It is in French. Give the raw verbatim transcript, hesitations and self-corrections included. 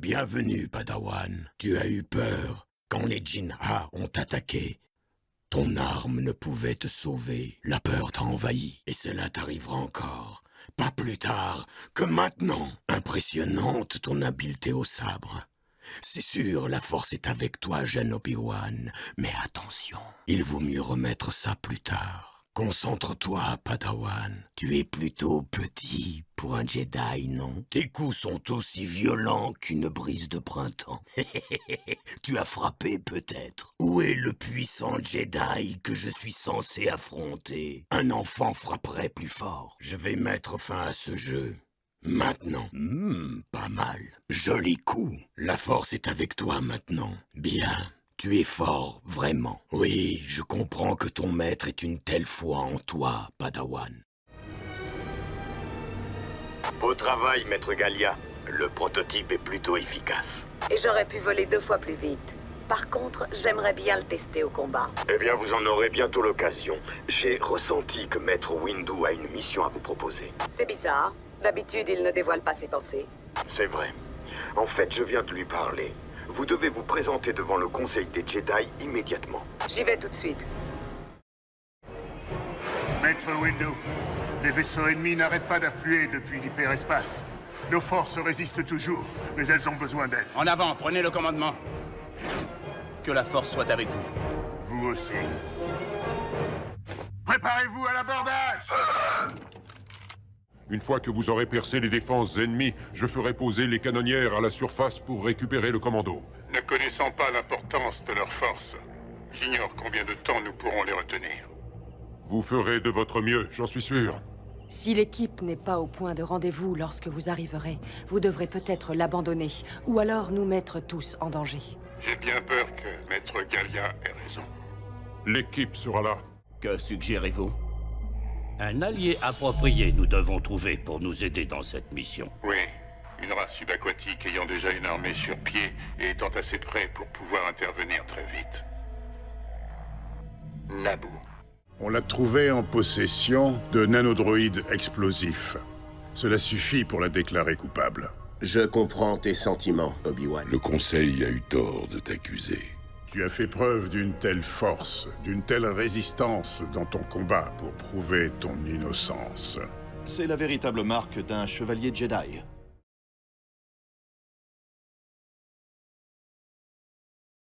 Bienvenue, Padawan. Tu as eu peur quand les Jin'ha ont attaqué. Ton arme ne pouvait te sauver. La peur t'a envahi, et cela t'arrivera encore. Pas plus tard que maintenant. Impressionnante ton habileté au sabre. C'est sûr, la force est avec toi, jeune Obi-Wan. Mais attention, il vaut mieux remettre ça plus tard. Concentre-toi, Padawan. Tu es plutôt petit pour un Jedi, non? Tes coups sont aussi violents qu'une brise de printemps. Tu as frappé, peut-être? Où est le puissant Jedi que je suis censé affronter? Un enfant frapperait plus fort. Je vais mettre fin à ce jeu. Maintenant. Hmm, pas mal. Joli coup. La force est avec toi maintenant. Bien. Tu es fort, vraiment. Oui, je comprends que ton maître ait une telle foi en toi, Padawan. Beau travail, maître Gallia. Le prototype est plutôt efficace. Et j'aurais pu voler deux fois plus vite. Par contre, j'aimerais bien le tester au combat. Eh bien, vous en aurez bientôt l'occasion. J'ai ressenti que maître Windu a une mission à vous proposer. C'est bizarre. D'habitude, il ne dévoile pas ses pensées. C'est vrai. En fait, je viens de lui parler. Vous devez vous présenter devant le Conseil des Jedi immédiatement. J'y vais tout de suite. Maître Windu, les vaisseaux ennemis n'arrêtent pas d'affluer depuis l'hyperespace. Nos forces résistent toujours, mais elles ont besoin d'aide. En avant, prenez le commandement. Que la force soit avec vous. Vous aussi. Préparez-vous à l'abordage! Une fois que vous aurez percé les défenses ennemies, je ferai poser les canonnières à la surface pour récupérer le commando. Ne connaissant pas l'importance de leurs forces, j'ignore combien de temps nous pourrons les retenir. Vous ferez de votre mieux, j'en suis sûr. Si l'équipe n'est pas au point de rendez-vous lorsque vous arriverez, vous devrez peut-être l'abandonner, ou alors nous mettre tous en danger. J'ai bien peur que maître Gallia ait raison. L'équipe sera là. Que suggérez-vous? Un allié approprié nous devons trouver pour nous aider dans cette mission. Oui, une race subaquatique ayant déjà une armée sur pied et étant assez prêt pour pouvoir intervenir très vite. Naboo. On l'a trouvé en possession de nanodroïdes explosifs. Cela suffit pour la déclarer coupable. Je comprends tes sentiments, Obi-Wan. Le Conseil a eu tort de t'accuser. Tu as fait preuve d'une telle force, d'une telle résistance dans ton combat pour prouver ton innocence. C'est la véritable marque d'un chevalier Jedi.